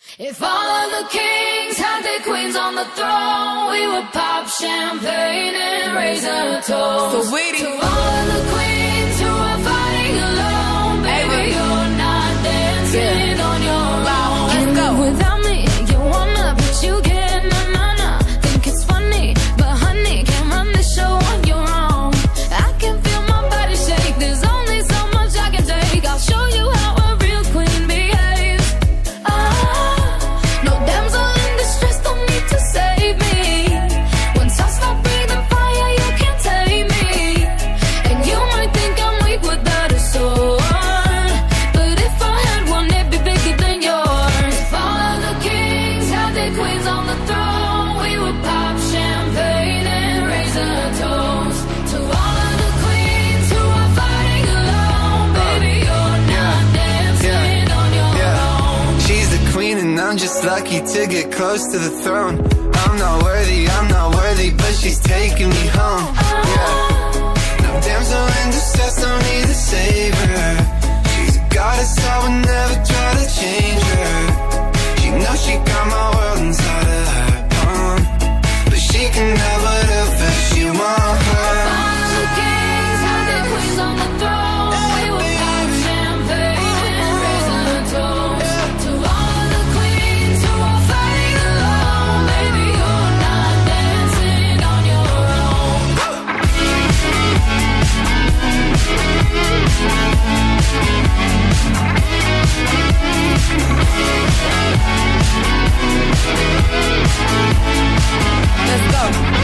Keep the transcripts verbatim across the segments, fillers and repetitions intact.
If all of the kings had their queens on the throne, we would pop champagne and raise a toast. So waiting to all of the queens who are fighting alone, baby, you're not dancing yeah. on your own. Let's go. Without me, you wanna, but you can't. Na na na. Think it's funny, but honey, can't run the show on your own. I can feel my body shake. There's only so much I can take. I'll show you how a real queen behaves. Ah, no damsel in distress, don't need to save me. Once I stop breathing fire, you can't take me. And you might think I'm weak without a sword, but if I had one, it'd be bigger than yours. If all of the kings had their queens on the throne, we would pop champagne and raise a toast to all of the queens who are fighting alone. Baby, you're not dancing on your own. She's the queen and I'm just lucky to get close to the throne. I'm not worthy, I'm not worthy, but she's taking me home. Yeah. No damsel in distress, don't need to save her. She's a goddess, I would never try to change her. She knows she got my world inside of her palm, but she can have whatever she wants. All of the kings had their queens on the throne. We would pop champagne and raise a toast to all of the queens who are fighting alone. Baby, you're not dancing on your own. Let's go.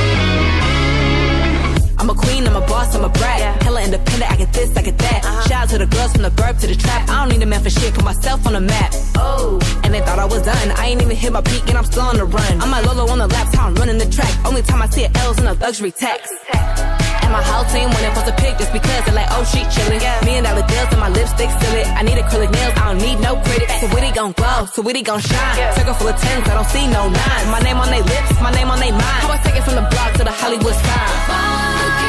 I'm a queen, I'm a boss, I'm a brat. Yeah. Hella independent, I get this, I get that. Uh-huh. Shout out to the girls from the burp to the trap. I don't need a man for shit, put myself on the map. Oh, and they thought I was done. I ain't even hit my peak and I'm still on the run. I'm like Lolo on the laps, how I'm running the track. Only time I see a L's in a luxury tax. And my whole team when they post a pic just because they're like, oh, she chillin'. Yeah. Million dollar deals and my lipstick still it. I need acrylic nails, I don't need no critics. So witty gon' glow, so witty gon' shine. Yeah. Circle full of tens, I don't see no nines. My name on they lips, my name on they mind. How I take it from the block to the Hollywood sign.